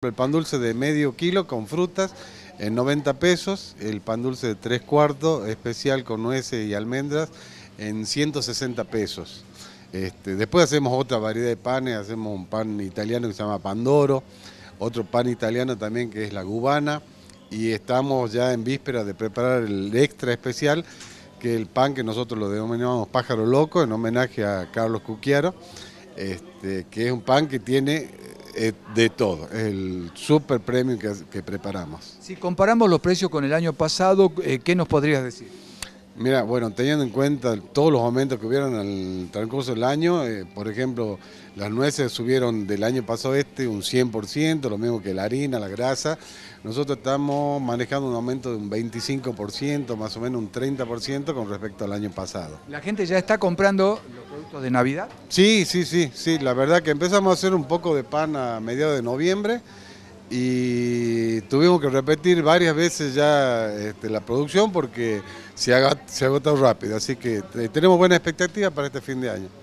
El pan dulce de medio kilo con frutas en 90 pesos, el pan dulce de 3/4 especial con nueces y almendras en 160 pesos. Después hacemos otra variedad de panes, hacemos un pan italiano que se llama Pandoro, otro pan italiano también que es la cubana, y estamos ya en vísperas de preparar el extra especial, que es el pan que nosotros lo denominamos pájaro loco en homenaje a Carlos Cucchiaro, que es un pan que tiene de todo, es el super premium que preparamos. Si comparamos los precios con el año pasado, ¿qué nos podrías decir? Mira, bueno, teniendo en cuenta todos los aumentos que hubieron al transcurso del año, por ejemplo, las nueces subieron del año pasado un 100%, lo mismo que la harina, la grasa. Nosotros estamos manejando un aumento de un 25%, más o menos un 30% con respecto al año pasado. ¿La gente ya está comprando los productos de Navidad? Sí, la verdad que empezamos a hacer un poco de pan a mediados de noviembre y tuvimos que repetir varias veces ya la producción porque se ha agotado rápido, así que tenemos buena expectativa para este fin de año.